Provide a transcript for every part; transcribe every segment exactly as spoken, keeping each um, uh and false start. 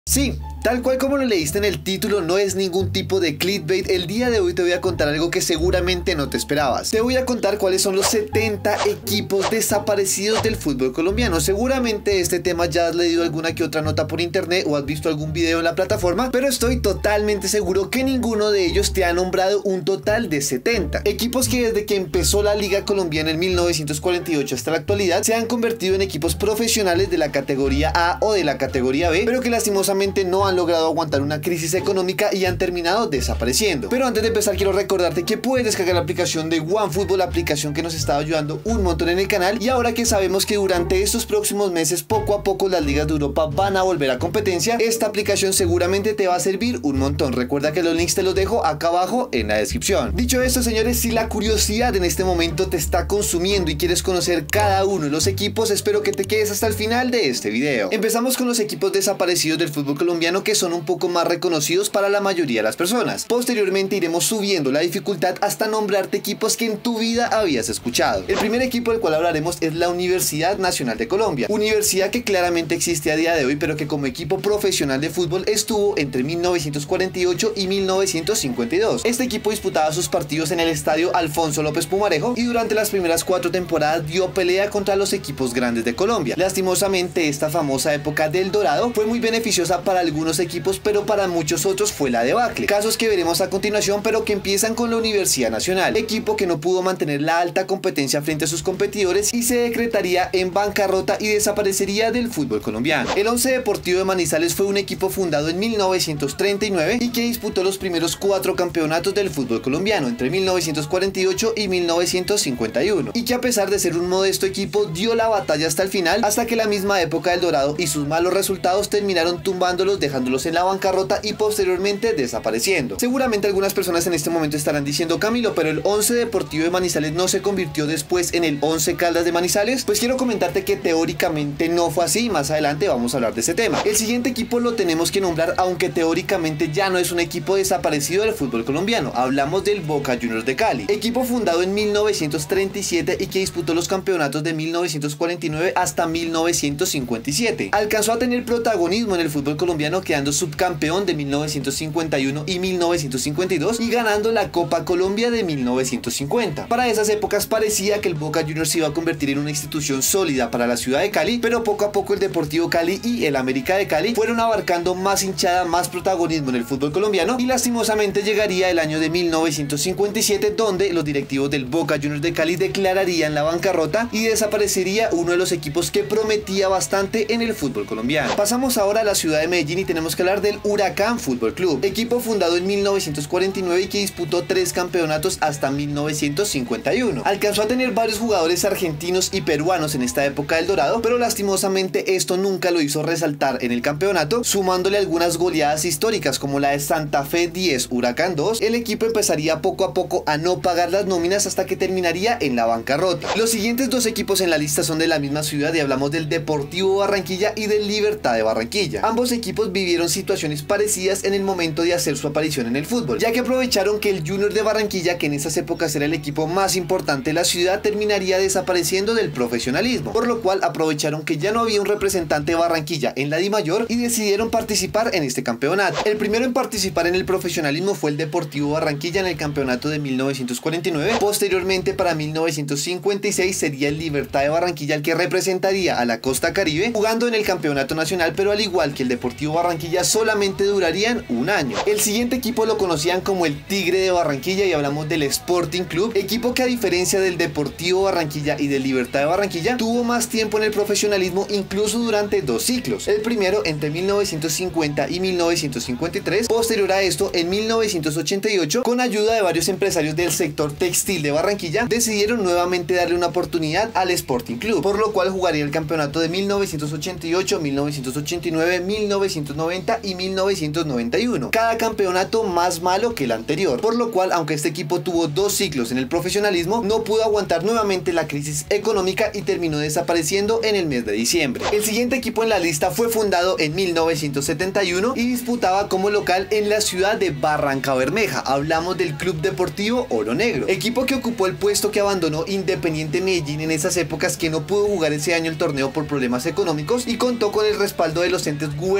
Sí, tal cual como lo leíste en el título, no es ningún tipo de clickbait. El día de hoy te voy a contar algo que seguramente no te esperabas. Te voy a contar cuáles son los setenta equipos desaparecidos del fútbol colombiano. Seguramente este tema ya has leído alguna que otra nota por internet o has visto algún video en la plataforma, pero estoy totalmente seguro que ninguno de ellos te ha nombrado un total de setenta equipos que desde que empezó la Liga Colombiana en mil novecientos cuarenta y ocho hasta la actualidad se han convertido en equipos profesionales de la categoría A o de la categoría B, pero que lastimosamente no han logrado aguantar una crisis económica y han terminado desapareciendo. Pero antes de empezar quiero recordarte que puedes descargar la aplicación de OneFootball, la aplicación que nos está ayudando un montón en el canal, y ahora que sabemos que durante estos próximos meses poco a poco las ligas de Europa van a volver a competencia, esta aplicación seguramente te va a servir un montón. Recuerda que los links te los dejo acá abajo en la descripción. Dicho esto, señores, si la curiosidad en este momento te está consumiendo y quieres conocer cada uno de los equipos, espero que te quedes hasta el final de este video. Empezamos con los equipos desaparecidos del fútbol colombiano, que son un poco más reconocidos para la mayoría de las personas. Posteriormente iremos subiendo la dificultad hasta nombrarte equipos que en tu vida habías escuchado. El primer equipo del cual hablaremos es la Universidad Nacional de Colombia, universidad que claramente existe a día de hoy, pero que como equipo profesional de fútbol estuvo entre mil novecientos cuarenta y ocho y mil novecientos cincuenta y dos. Este equipo disputaba sus partidos en el estadio Alfonso López Pumarejo y durante las primeras cuatro temporadas dio pelea contra los equipos grandes de Colombia. Lastimosamente, esta famosa época del Dorado fue muy beneficiosa para algunos equipos, pero para muchos otros fue la debacle. Casos que veremos a continuación, pero que empiezan con la Universidad Nacional, equipo que no pudo mantener la alta competencia frente a sus competidores y se decretaría en bancarrota y desaparecería del fútbol colombiano. El Once Deportivo de Manizales fue un equipo fundado en mil novecientos treinta y nueve y que disputó los primeros cuatro campeonatos del fútbol colombiano entre mil novecientos cuarenta y ocho y mil novecientos cincuenta y uno, y que a pesar de ser un modesto equipo dio la batalla hasta el final, hasta que la misma época del Dorado y sus malos resultados terminaron tumbándolos, dejándolos en la bancarrota y posteriormente desapareciendo. Seguramente algunas personas en este momento estarán diciendo: Camilo, pero el Once Deportivo de Manizales no se convirtió después en el Once Caldas de Manizales. Pues quiero comentarte que teóricamente no fue así, más adelante vamos a hablar de ese tema. El siguiente equipo lo tenemos que nombrar, aunque teóricamente ya no es un equipo desaparecido del fútbol colombiano. Hablamos del Boca Juniors de Cali, equipo fundado en mil novecientos treinta y siete y que disputó los campeonatos de mil novecientos cuarenta y nueve hasta mil novecientos cincuenta y siete. Alcanzó a tener protagonismo en el fútbol colombiano, quedando subcampeón de mil novecientos cincuenta y uno y mil novecientos cincuenta y dos y ganando la Copa Colombia de mil novecientos cincuenta. Para esas épocas parecía que el Boca Juniors se iba a convertir en una institución sólida para la ciudad de Cali, pero poco a poco el Deportivo Cali y el América de Cali fueron abarcando más hinchada, más protagonismo en el fútbol colombiano, y lastimosamente llegaría el año de mil novecientos cincuenta y siete, donde los directivos del Boca Juniors de Cali declararían la bancarrota y desaparecería uno de los equipos que prometía bastante en el fútbol colombiano. Pasamos ahora a la ciudad de Medellín y tenemos que hablar del Huracán Fútbol Club, equipo fundado en mil novecientos cuarenta y nueve y que disputó tres campeonatos hasta mil novecientos cincuenta y uno. Alcanzó a tener varios jugadores argentinos y peruanos en esta época del Dorado, pero lastimosamente esto nunca lo hizo resaltar en el campeonato, sumándole algunas goleadas históricas como la de Santa Fe diez, Huracán dos. El equipo empezaría poco a poco a no pagar las nóminas hasta que terminaría en la bancarrota. Los siguientes dos equipos en la lista son de la misma ciudad y hablamos del Deportivo Barranquilla y del Libertad de Barranquilla. Ambos equipos vivieron situaciones parecidas en el momento de hacer su aparición en el fútbol, ya que aprovecharon que el Junior de Barranquilla, que en esas épocas era el equipo más importante de la ciudad, terminaría desapareciendo del profesionalismo, por lo cual aprovecharon que ya no había un representante de Barranquilla en la Dimayor y decidieron participar en este campeonato. El primero en participar en el profesionalismo fue el Deportivo Barranquilla en el campeonato de mil novecientos cuarenta y nueve. Posteriormente, para mil novecientos cincuenta y seis, sería el Libertad de Barranquilla el que representaría a la costa caribe jugando en el campeonato nacional, pero al igual que el Deportivo Barranquilla solamente durarían un año. El siguiente equipo lo conocían como el Tigre de Barranquilla y hablamos del Sporting Club, equipo que a diferencia del Deportivo Barranquilla y del Libertad de Barranquilla tuvo más tiempo en el profesionalismo, incluso durante dos ciclos. El primero entre mil novecientos cincuenta y mil novecientos cincuenta y tres, posterior a esto en mil novecientos ochenta y ocho, con ayuda de varios empresarios del sector textil de Barranquilla, decidieron nuevamente darle una oportunidad al Sporting Club, por lo cual jugaría el campeonato de mil novecientos ochenta y ocho, mil novecientos ochenta y nueve, mil novecientos noventa y mil novecientos noventa y uno, cada campeonato más malo que el anterior, por lo cual aunque este equipo tuvo dos ciclos en el profesionalismo, no pudo aguantar nuevamente la crisis económica y terminó desapareciendo en el mes de diciembre. El siguiente equipo en la lista fue fundado en mil novecientos setenta y uno y disputaba como local en la ciudad de Barrancabermeja. Hablamos del Club Deportivo Oro Negro, equipo que ocupó el puesto que abandonó Independiente Medellín en esas épocas, que no pudo jugar ese año el torneo por problemas económicos y contó con el respaldo de los entes gubernamentales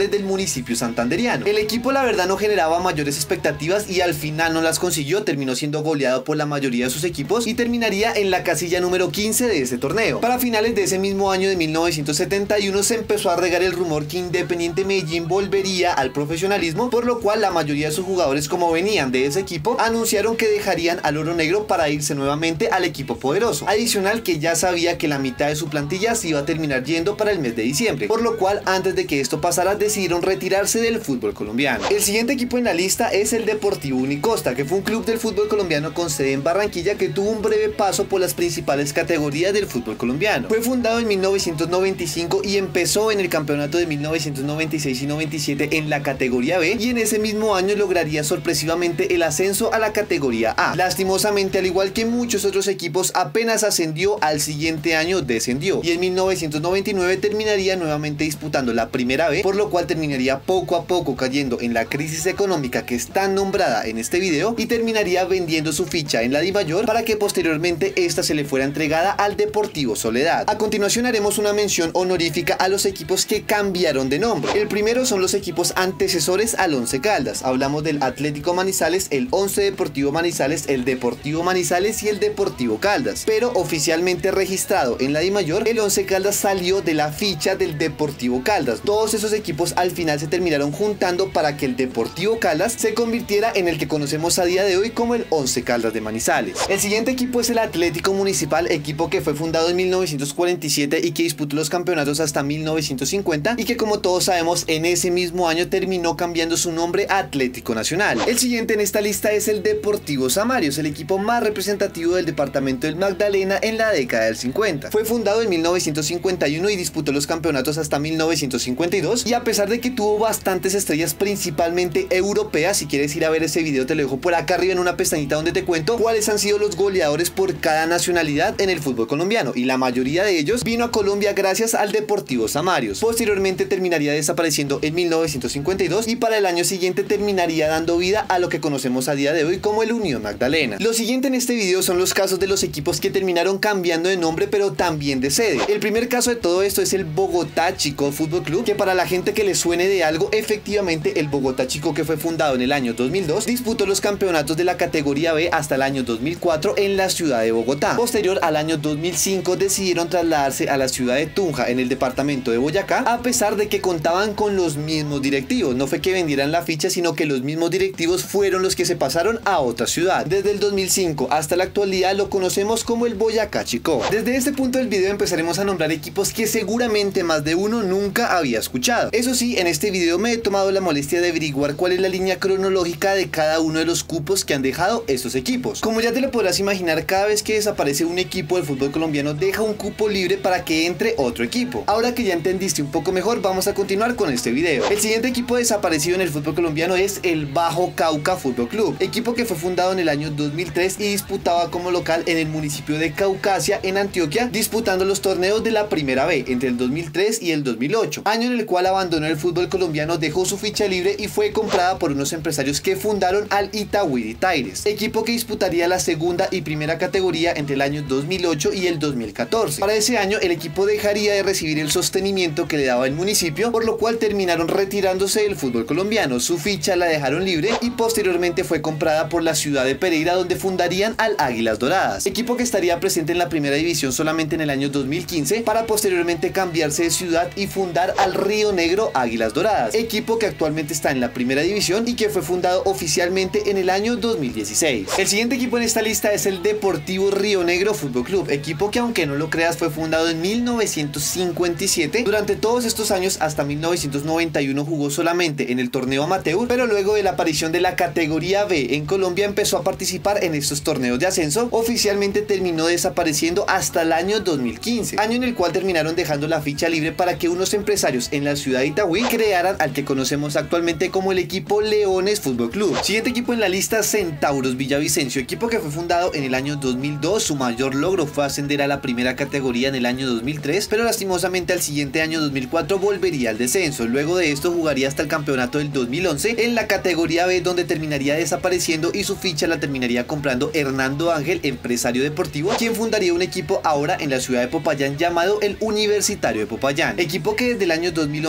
tradicionales del municipio santanderiano. El equipo la verdad no generaba mayores expectativas y al final no las consiguió, terminó siendo goleado por la mayoría de sus equipos y terminaría en la casilla número quince de ese torneo. Para finales de ese mismo año de mil novecientos setenta y uno se empezó a regar el rumor que Independiente Medellín volvería al profesionalismo, por lo cual la mayoría de sus jugadores, como venían de ese equipo, anunciaron que dejarían al oro negro para irse nuevamente al equipo poderoso. Adicional que ya sabía que la mitad de su plantilla se iba a terminar yendo para el mes de diciembre, por lo cual antes de que esto pasara decidieron retirarse del fútbol colombiano. El siguiente equipo en la lista es el Deportivo Unicosta, que fue un club del fútbol colombiano con sede en Barranquilla que tuvo un breve paso por las principales categorías del fútbol colombiano. Fue fundado en mil novecientos noventa y cinco y empezó en el campeonato de mil novecientos noventa y seis y noventa y siete en la categoría B, y en ese mismo año lograría sorpresivamente el ascenso a la categoría A. Lastimosamente, al igual que muchos otros equipos, apenas ascendió, al siguiente año descendió y en mil novecientos noventa y nueve terminaría nuevamente disputando la primera B, por lo cual terminaría poco a poco cayendo en la crisis económica que está nombrada en este video y terminaría vendiendo su ficha en la Dimayor para que posteriormente esta se le fuera entregada al Deportivo Soledad. A continuación haremos una mención honorífica a los equipos que cambiaron de nombre. El primero son los equipos antecesores al Once Caldas. Hablamos del Atlético Manizales, el Once Deportivo Manizales, el Deportivo Manizales y el Deportivo Caldas, pero oficialmente registrado en la Dimayor, el Once Caldas salió de la ficha del Deportivo Caldas. Todos esos equipos al final se terminaron juntando para que el Deportivo Caldas se convirtiera en el que conocemos a día de hoy como el Once Caldas de Manizales. El siguiente equipo es el Atlético Municipal, equipo que fue fundado en mil novecientos cuarenta y siete y que disputó los campeonatos hasta mil novecientos cincuenta y que, como todos sabemos, en ese mismo año terminó cambiando su nombre a Atlético Nacional. El siguiente en esta lista es el Deportivo Samarios, el equipo más representativo del departamento del Magdalena en la década del cincuenta. Fue fundado en mil novecientos cincuenta y uno y disputó los campeonatos hasta mil novecientos cincuenta y dos, y a pesar de que tuvo bastantes estrellas principalmente europeas, si quieres ir a ver ese video te lo dejo por acá arriba en una pestañita donde te cuento cuáles han sido los goleadores por cada nacionalidad en el fútbol colombiano, y la mayoría de ellos vino a Colombia gracias al Deportivo Samarios. Posteriormente terminaría desapareciendo en mil novecientos cincuenta y dos y para el año siguiente terminaría dando vida a lo que conocemos a día de hoy como el Unión Magdalena. Lo siguiente en este video son los casos de los equipos que terminaron cambiando de nombre pero también de sede. El primer caso de todo esto es el Bogotá Chico Fútbol Club, que para la gente que le suene de algo, efectivamente el Bogotá Chico, que fue fundado en el año dos mil dos, disputó los campeonatos de la categoría B hasta el año dos mil cuatro en la ciudad de Bogotá. Posterior al año dos mil cinco decidieron trasladarse a la ciudad de Tunja en el departamento de Boyacá, a pesar de que contaban con los mismos directivos. No fue que vendieran la ficha, sino que los mismos directivos fueron los que se pasaron a otra ciudad. Desde el dos mil cinco hasta la actualidad lo conocemos como el Boyacá Chico. Desde este punto del video empezaremos a nombrar equipos que seguramente más de uno nunca había escuchado. Eso sí, en este video me he tomado la molestia de averiguar cuál es la línea cronológica de cada uno de los cupos que han dejado estos equipos. Como ya te lo podrás imaginar, cada vez que desaparece un equipo del fútbol colombiano deja un cupo libre para que entre otro equipo. Ahora que ya entendiste un poco mejor, vamos a continuar con este video. El siguiente equipo desaparecido en el fútbol colombiano es el Bajo Cauca Fútbol Club, equipo que fue fundado en el año dos mil tres y disputaba como local en el municipio de Caucasia, en Antioquia, disputando los torneos de la Primera B entre el dos mil tres y el dos mil ocho, año en el cual abandonó el fútbol colombiano, dejó su ficha libre y fue comprada por unos empresarios que fundaron al Itagüí Tigres, equipo que disputaría la segunda y primera categoría entre el año dos mil ocho y el dos mil catorce. Para ese año el equipo dejaría de recibir el sostenimiento que le daba el municipio, por lo cual terminaron retirándose del fútbol colombiano. Su ficha la dejaron libre y posteriormente fue comprada por la ciudad de Pereira, donde fundarían al Águilas Doradas, equipo que estaría presente en la primera división solamente en el año dos mil quince, para posteriormente cambiarse de ciudad y fundar al Río Negro Águilas Doradas, equipo que actualmente está en la primera división y que fue fundado oficialmente en el año dos mil dieciséis. El siguiente equipo en esta lista es el Deportivo Río Negro Fútbol Club, equipo que, aunque no lo creas, fue fundado en mil novecientos cincuenta y siete. Durante todos estos años hasta mil novecientos noventa y uno jugó solamente en el torneo amateur, pero luego de la aparición de la categoría B en Colombia empezó a participar en estos torneos de ascenso. Oficialmente terminó desapareciendo hasta el año dos mil quince, año en el cual terminaron dejando la ficha libre para que unos empresarios en la ciudad de Itagüí crearan al que conocemos actualmente como el equipo Leones Fútbol Club. Siguiente equipo en la lista, Centauros Villavicencio, equipo que fue fundado en el año dos mil dos. Su mayor logro fue ascender a la primera categoría en el año dos mil tres, pero lastimosamente al siguiente año dos mil cuatro volvería al descenso. Luego de esto jugaría hasta el campeonato del dos mil once en la categoría B, donde terminaría desapareciendo y su ficha la terminaría comprando Hernando Ángel, empresario deportivo, quien fundaría un equipo ahora en la ciudad de Popayán llamado el Universitario de Popayán, equipo que desde el año dos mil once disputó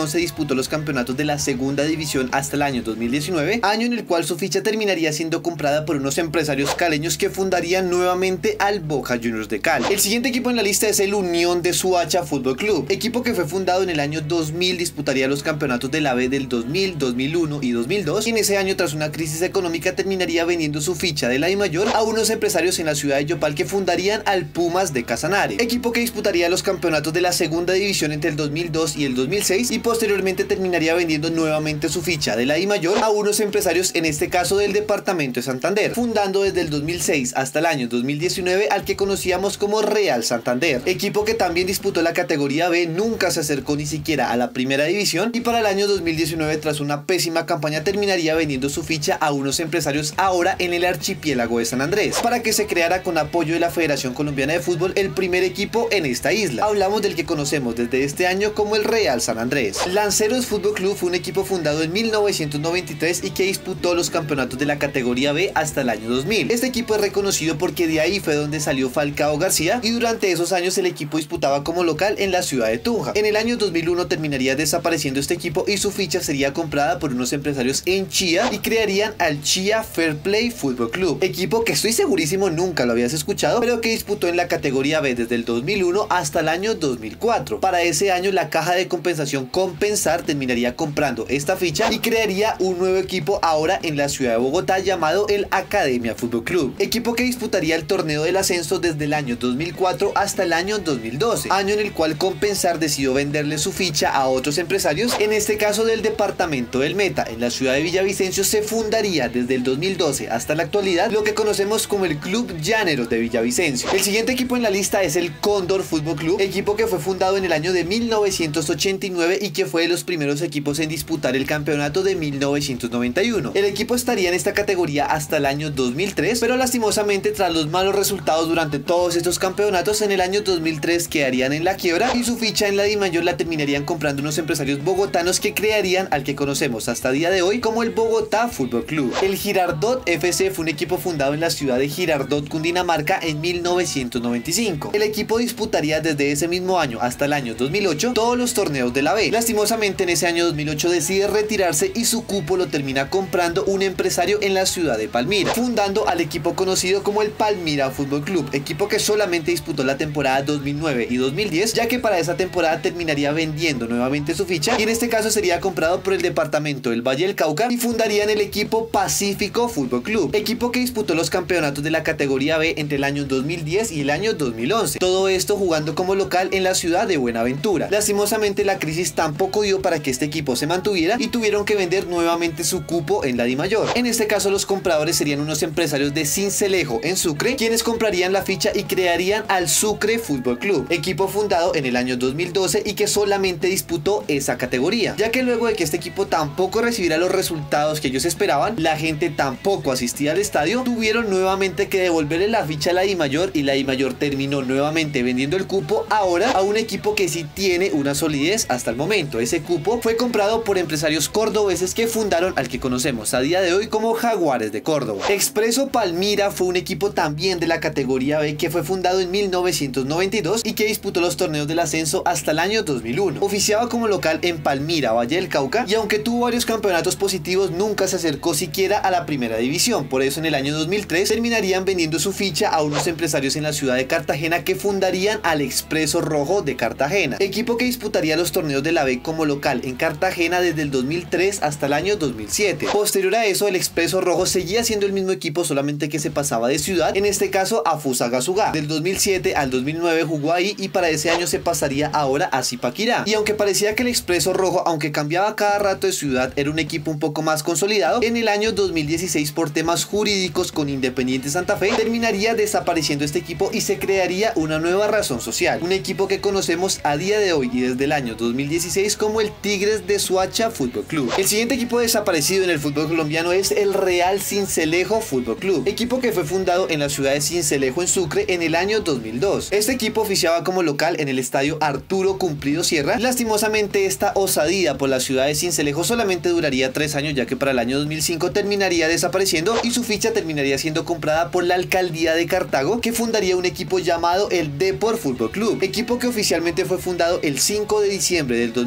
disputó los campeonatos de la segunda división hasta el año dos mil diecinueve, año en el cual su ficha terminaría siendo comprada por unos empresarios caleños que fundarían nuevamente al Boca Juniors de Cali. El siguiente equipo en la lista es el Unión de Soacha Fútbol Club, equipo que fue fundado en el año dos mil, disputaría los campeonatos de la B del dos mil, dos mil uno y dos mil dos, y en ese año, tras una crisis económica, terminaría vendiendo su ficha de la I Mayor a unos empresarios en la ciudad de Yopal que fundarían al Pumas de Casanare, equipo que disputaría los campeonatos de la segunda división entre el dos mil dos y el dos mil seis, y posteriormente terminaría vendiendo nuevamente su ficha de la I Mayor a unos empresarios, en este caso del departamento de Santander, fundando desde el dos mil seis hasta el año dos mil diecinueve al que conocíamos como Real Santander, equipo que también disputó la categoría B, nunca se acercó ni siquiera a la primera división, y para el año dos mil diecinueve, tras una pésima campaña, terminaría vendiendo su ficha a unos empresarios ahora en el archipiélago de San Andrés, para que se creara, con apoyo de la Federación Colombiana de Fútbol, el primer equipo en esta isla. Hablamos del que conocemos desde este año como el Real San Andrés. Lanceros Fútbol Club fue un equipo fundado en mil novecientos noventa y tres y que disputó los campeonatos de la categoría B hasta el año dos mil. Este equipo es reconocido porque de ahí fue donde salió Falcao García, y durante esos años el equipo disputaba como local en la ciudad de Tunja. En el año dos mil uno terminaría desapareciendo este equipo y su ficha sería comprada por unos empresarios en Chía y crearían al Chía Fair Play Fútbol Club, equipo que estoy segurísimo nunca lo habías escuchado, pero que disputó en la categoría B desde el dos mil uno hasta el año dos mil cuatro. Para ese año, la caja de compensación Compensar terminaría comprando esta ficha y crearía un nuevo equipo ahora en la ciudad de Bogotá llamado el Academia Fútbol Club, equipo que disputaría el torneo del ascenso desde el año dos mil cuatro hasta el año dos mil doce, año en el cual Compensar decidió venderle su ficha a otros empresarios, en este caso del departamento del Meta. En la ciudad de Villavicencio se fundaría desde el dos mil doce hasta la actualidad lo que conocemos como el Club Llaneros de Villavicencio. El siguiente equipo en la lista es el Cóndor Fútbol Club, equipo que fue fundado en el año de mil novecientos ochenta y nueve y que fue de los primeros equipos en disputar el campeonato de mil novecientos noventa y uno. El equipo estaría en esta categoría hasta el año dos mil tres, pero lastimosamente, tras los malos resultados durante todos estos campeonatos, en el año dos mil tres quedarían en la quiebra y su ficha en la Di Mayor la terminarían comprando unos empresarios bogotanos que crearían al que conocemos hasta día de hoy como el Bogotá Fútbol Club. El Girardot F C fue un equipo fundado en la ciudad de Girardot, Cundinamarca, en mil novecientos noventa y cinco. El equipo disputaría desde ese mismo año hasta el año dos mil ocho todos los torneos de la B. Lastimosamente, en ese año dos mil ocho decide retirarse y su cupo lo termina comprando un empresario en la ciudad de Palmira, fundando al equipo conocido como el Palmira Fútbol Club, equipo que solamente disputó la temporada dos mil nueve y dos mil diez, ya que para esa temporada terminaría vendiendo nuevamente su ficha y en este caso sería comprado por el departamento del Valle del Cauca y fundarían el equipo Pacífico Fútbol Club, equipo que disputó los campeonatos de la categoría B entre el año dos mil diez y el año dos mil once, todo esto jugando como local en la ciudad de Buenaventura. Lastimosamente, la crisis tampoco dio para que este equipo se mantuviera y tuvieron que vender nuevamente su cupo en la Di Mayor. En este caso, los compradores serían unos empresarios de Sincelejo en Sucre, quienes comprarían la ficha y crearían al Sucre Fútbol Club, equipo fundado en el año dos mil doce y que solamente disputó esa categoría, ya que luego de que este equipo tampoco recibiera los resultados que ellos esperaban, la gente tampoco asistía al estadio, tuvieron nuevamente que devolverle la ficha a la Di Mayor y la Di Mayor terminó nuevamente vendiendo el cupo ahora a un equipo que sí tiene una solidez hasta el momento. Ese cupo fue comprado por empresarios cordobeses que fundaron al que conocemos a día de hoy como Jaguares de Córdoba. Expreso Palmira fue un equipo también de la categoría B que fue fundado en mil novecientos noventa y dos y que disputó los torneos del ascenso hasta el año dos mil uno. Oficiaba como local en Palmira, Valle del Cauca, y aunque tuvo varios campeonatos positivos, nunca se acercó siquiera a la primera división. Por eso en el año dos mil tres terminarían vendiendo su ficha a unos empresarios en la ciudad de Cartagena que fundarían al Expreso Rojo de Cartagena, equipo que disputaría los torneos de la B como local en Cartagena desde el dos mil tres hasta el año dos mil siete. Posterior a eso, el Expreso Rojo seguía siendo el mismo equipo, solamente que se pasaba de ciudad, en este caso a Fusagasugá. Del dos mil siete al dos mil nueve jugó ahí y para ese año se pasaría ahora a Zipaquirá. Y aunque parecía que el Expreso Rojo, aunque cambiaba cada rato de ciudad, era un equipo un poco más consolidado, en el año dos mil dieciséis, por temas jurídicos con Independiente Santa Fe, terminaría desapareciendo este equipo y se crearía una nueva razón social, un equipo que conocemos a día de hoy y desde el año dos mil dieciséis como el Tigres de Soacha Fútbol Club. El siguiente equipo desaparecido en el fútbol colombiano es el Real Sincelejo Fútbol Club, equipo que fue fundado en la ciudad de Sincelejo en Sucre en el año dos mil dos. Este equipo oficiaba como local en el estadio Arturo Cumplido Sierra. Lastimosamente, esta osadía por la ciudad de Sincelejo solamente duraría tres años, ya que para el año dos mil cinco terminaría desapareciendo y su ficha terminaría siendo comprada por la alcaldía de Cartago, que fundaría un equipo llamado el Depor Fútbol Club, equipo que oficialmente fue fundado el cinco de diciembre del dos mil cinco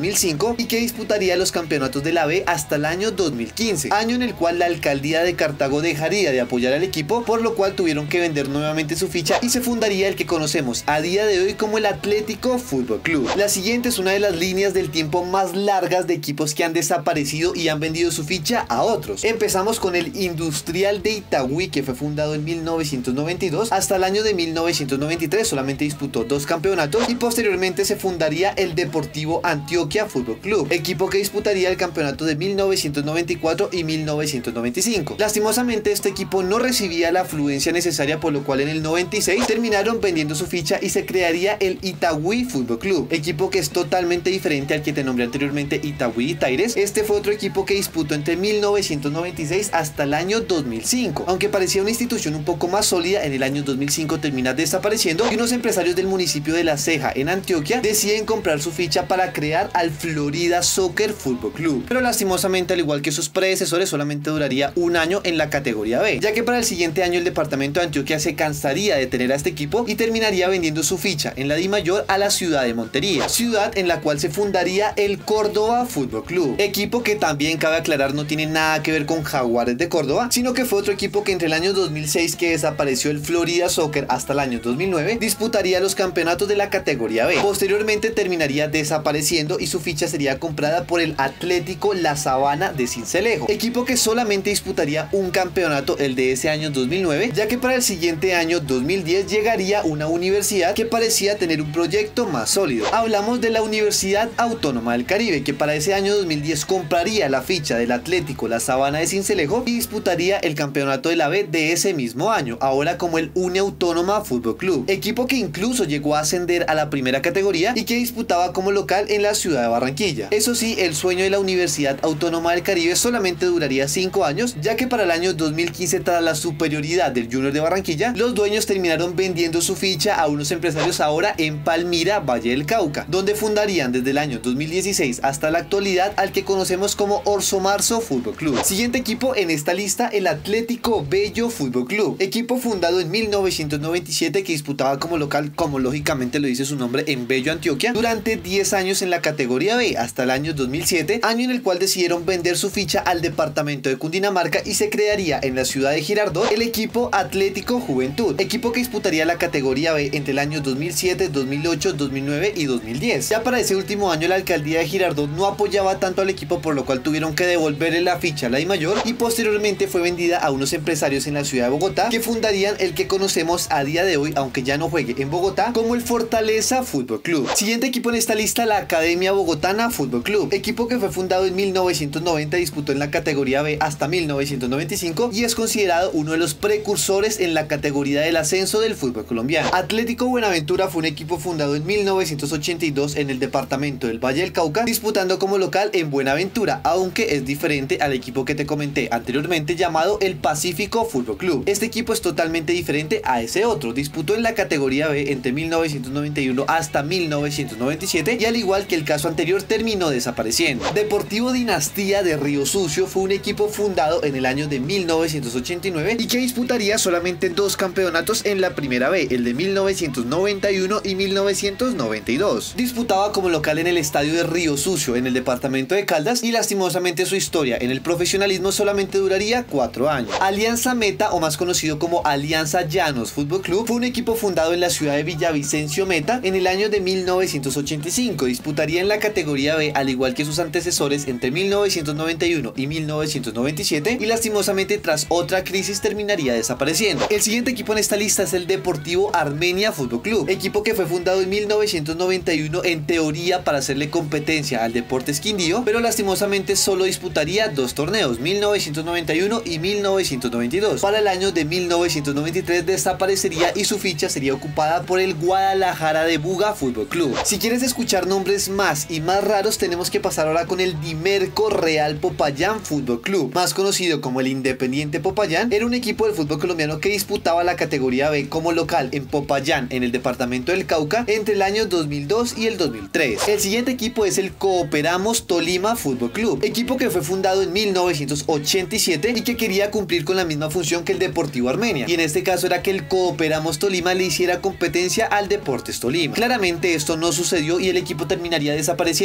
cinco y que disputaría los campeonatos de la B hasta el año dos mil quince, año en el cual la alcaldía de Cartago dejaría de apoyar al equipo, por lo cual tuvieron que vender nuevamente su ficha y se fundaría el que conocemos a día de hoy como el Atlético Fútbol Club. La siguiente es una de las líneas del tiempo más largas de equipos que han desaparecido y han vendido su ficha a otros. Empezamos con el Industrial de Itagüí, que fue fundado en mil novecientos noventa y dos, hasta el año de mil novecientos noventa y tres solamente disputó dos campeonatos y posteriormente se fundaría el Deportivo Antioquia Fútbol Club, equipo que disputaría el campeonato de mil novecientos noventa y cuatro y mil novecientos noventa y cinco. Lastimosamente este equipo no recibía la afluencia necesaria, por lo cual en el noventa y seis terminaron vendiendo su ficha y se crearía el Itagüí Fútbol Club, equipo que es totalmente diferente al que te nombré anteriormente, Itagüí Tigres. Este fue otro equipo que disputó entre mil novecientos noventa y seis hasta el año dos mil cinco, aunque parecía una institución un poco más sólida. En el año dos mil cinco termina desapareciendo y unos empresarios del municipio de La Ceja en Antioquia deciden comprar su ficha para crear al Florida Soccer Fútbol Club, pero lastimosamente, al igual que sus predecesores, solamente duraría un año en la categoría B, ya que para el siguiente año el departamento de Antioquia se cansaría de tener a este equipo y terminaría vendiendo su ficha en la Di Mayor a la ciudad de Montería, ciudad en la cual se fundaría el Córdoba Fútbol Club, equipo que también, cabe aclarar, no tiene nada que ver con Jaguares de Córdoba, sino que fue otro equipo que entre el año dos mil seis, que desapareció el Florida Soccer, hasta el año dos mil nueve disputaría los campeonatos de la categoría B. Posteriormente terminaría desapareciendo y su ficha sería comprada por el Atlético La Sabana de Sincelejo, equipo que solamente disputaría un campeonato, el de ese año dos mil nueve, ya que para el siguiente año dos mil diez llegaría una universidad que parecía tener un proyecto más sólido. Hablamos de la Universidad Autónoma del Caribe, que para ese año dos mil diez compraría la ficha del Atlético La Sabana de Sincelejo y disputaría el campeonato de la B de ese mismo año, ahora como el Uniautónoma Fútbol Club, equipo que incluso llegó a ascender a la primera categoría y que disputaba como local en la ciudad de Barranquilla. Eso sí, el sueño de la Universidad Autónoma del Caribe solamente duraría cinco años, ya que para el año dos mil quince, tras la superioridad del Junior de Barranquilla, los dueños terminaron vendiendo su ficha a unos empresarios ahora en Palmira, Valle del Cauca, donde fundarían desde el año dos mil dieciséis hasta la actualidad al que conocemos como Orso Marzo Fútbol Club. Siguiente equipo en esta lista, el Atlético Bello Fútbol Club, equipo fundado en mil novecientos noventa y siete que disputaba como local, como lógicamente lo dice su nombre, en Bello, Antioquia, durante diez años en la categoría B hasta el año dos mil siete, año en el cual decidieron vender su ficha al departamento de Cundinamarca y se crearía en la ciudad de Girardot el equipo Atlético Juventud, equipo que disputaría la categoría B entre el año dos mil siete, dos mil ocho, dos mil nueve y dos mil diez. Ya para ese último año la alcaldía de Girardot no apoyaba tanto al equipo, por lo cual tuvieron que devolverle la ficha a la Di Mayor y posteriormente fue vendida a unos empresarios en la ciudad de Bogotá que fundarían el que conocemos a día de hoy, aunque ya no juegue en Bogotá, como el Fortaleza Fútbol Club. Siguiente equipo en esta lista, la Academia Bogotana Fútbol Club, equipo que fue fundado en mil novecientos noventa, disputó en la categoría B hasta mil novecientos noventa y cinco y es considerado uno de los precursores en la categoría del ascenso del fútbol colombiano. Atlético Buenaventura fue un equipo fundado en mil novecientos ochenta y dos en el departamento del Valle del Cauca, disputando como local en Buenaventura, aunque es diferente al equipo que te comenté anteriormente llamado el Pacífico Fútbol Club. Este equipo es totalmente diferente a ese otro, disputó en la categoría B entre mil novecientos noventa y uno hasta mil novecientos noventa y siete y al igual que el caso anterior terminó desapareciendo. Deportivo Dinastía de Río Sucio fue un equipo fundado en el año de mil novecientos ochenta y nueve y que disputaría solamente dos campeonatos en la primera B, el de mil novecientos noventa y uno y mil novecientos noventa y dos. Disputaba como local en el estadio de Río Sucio en el departamento de Caldas y lastimosamente su historia en el profesionalismo solamente duraría cuatro años. Alianza Meta, o más conocido como Alianza Llanos Fútbol Club, fue un equipo fundado en la ciudad de Villavicencio Meta en el año de mil novecientos ochenta y cinco. Disputaría en la categoría B al igual que sus antecesores entre mil novecientos noventa y uno y mil novecientos noventa y siete y lastimosamente tras otra crisis terminaría desapareciendo. El siguiente equipo en esta lista es el Deportivo Armenia Fútbol Club, equipo que fue fundado en mil novecientos noventa y uno en teoría para hacerle competencia al Deportes Quindío, pero lastimosamente solo disputaría dos torneos, mil novecientos noventa y uno y mil novecientos noventa y dos. Para el año de mil novecientos noventa y tres desaparecería y su ficha sería ocupada por el Guadalajara de Buga Fútbol Club. Si quieres escuchar nombres más y más raros, tenemos que pasar ahora con el Dimerco Real Popayán Fútbol Club, más conocido como el Independiente Popayán. Era un equipo del fútbol colombiano que disputaba la categoría B como local en Popayán, en el departamento del Cauca, entre el año dos mil dos y el dos mil tres. El siguiente equipo es el Cooperamos Tolima Fútbol Club, equipo que fue fundado en mil novecientos ochenta y siete y que quería cumplir con la misma función que el Deportivo Armenia, y en este caso era que el Cooperamos Tolima le hiciera competencia al Deportes Tolima. Claramente esto no sucedió y el equipo terminaría desapareciendo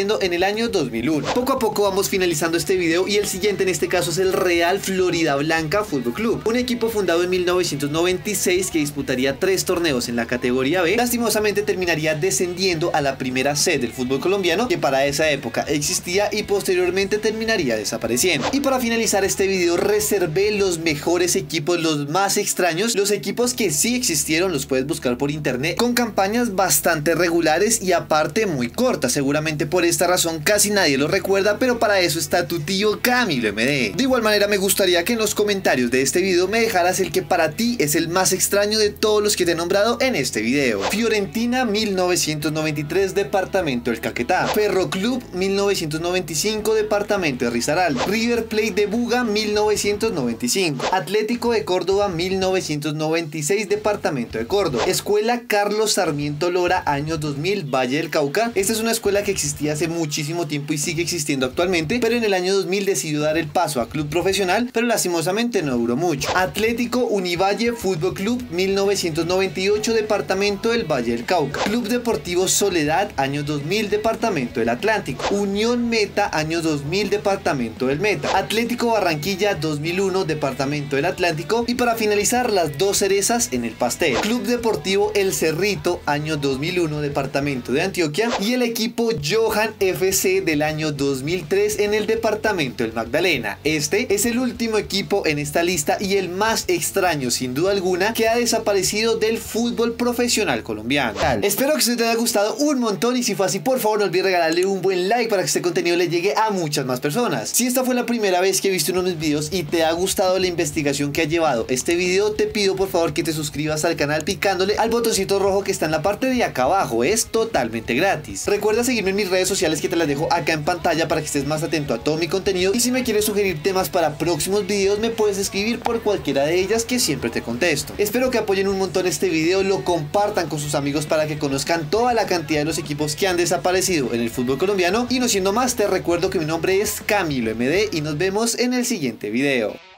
desapareciendo en el año dos mil uno. Poco a poco vamos finalizando este video y el siguiente en este caso es el Real Florida Blanca Fútbol Club, un equipo fundado en mil novecientos noventa y seis que disputaría tres torneos en la categoría B. Lastimosamente terminaría descendiendo a la primera C del fútbol colombiano, que para esa época existía, y posteriormente terminaría desapareciendo. Y para finalizar este video reservé los mejores equipos, los más extraños, los equipos que sí existieron, los puedes buscar por internet, con campañas bastante regulares y aparte muy cortas. Seguramente por esta razón casi nadie lo recuerda, pero para eso está tu tío Camilo M D. De igual manera me gustaría que en los comentarios de este video me dejaras el que para ti es el más extraño de todos los que te he nombrado en este video. Fiorentina mil novecientos noventa y tres, departamento del Caquetá. Ferro Club mil novecientos noventa y cinco, departamento de Risaralda. River Plate de Buga mil novecientos noventa y cinco. Atlético de Córdoba mil novecientos noventa y seis, departamento de Córdoba. Escuela Carlos Sarmiento Lora, año dos mil, Valle del Cauca. Esta es una escuela que existía hace muchísimo tiempo y sigue existiendo actualmente, pero en el año dos mil decidió dar el paso a club profesional, pero lastimosamente no duró mucho. Atlético Univalle Fútbol Club mil novecientos noventa y ocho, departamento del Valle del Cauca. Club Deportivo Soledad, año dos mil, departamento del Atlántico. Unión Meta, año dos mil, departamento del Meta. Atlético Barranquilla dos mil uno, departamento del Atlántico. Y para finalizar, las dos cerezas en el pastel: Club Deportivo El Cerrito, año dos mil uno, departamento de Antioquia, y el equipo Johan F C del año dos mil tres en el departamento del Magdalena. Este es el último equipo en esta lista y el más extraño sin duda alguna que ha desaparecido del fútbol profesional colombiano. Espero que esto te haya gustado un montón, y si fue así, por favor no olvides regalarle un buen like para que este contenido le llegue a muchas más personas. Si esta fue la primera vez que viste uno de mis videos y te ha gustado la investigación que ha llevado este video, te pido por favor que te suscribas al canal picándole al botoncito rojo que está en la parte de acá abajo. Es totalmente gratis. Recuerda seguirme en mis redes sociales que te las dejo acá en pantalla para que estés más atento a todo mi contenido, y si me quieres sugerir temas para próximos videos me puedes escribir por cualquiera de ellas que siempre te contesto. Espero que apoyen un montón este video, lo compartan con sus amigos para que conozcan toda la cantidad de los equipos que han desaparecido en el fútbol colombiano, y no siendo más te recuerdo que mi nombre es Camilo M D y nos vemos en el siguiente video.